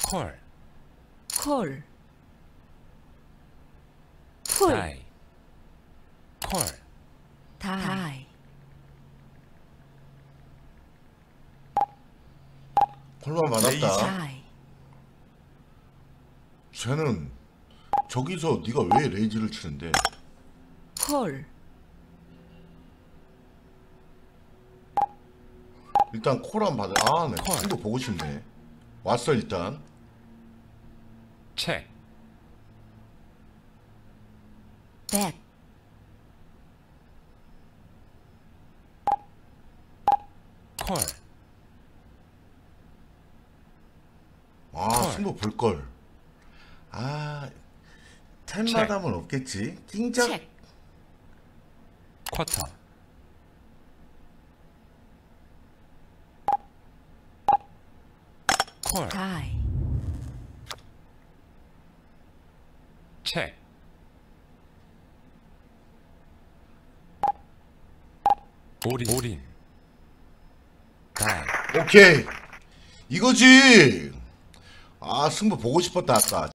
콜, 콜, 풀, 다이, 콜, 다이, 콜만 레이즈. 받았다. 다이, 쟤는 저기서 네가 왜 레이지를 치는데? 콜, 일단 콜한 받아. 아, 네. 콜. 승부 보고 싶네. 왔어 일단. 책, 백, 콜, 아, 콜. 승부 볼 걸. 아, 템마담은 없겠지. 낑짝. 책, 쿼터, 콜, 다이, 책, 올인, 다이, 오케이. 이거지. 아, 승부 보고 싶었다 아까.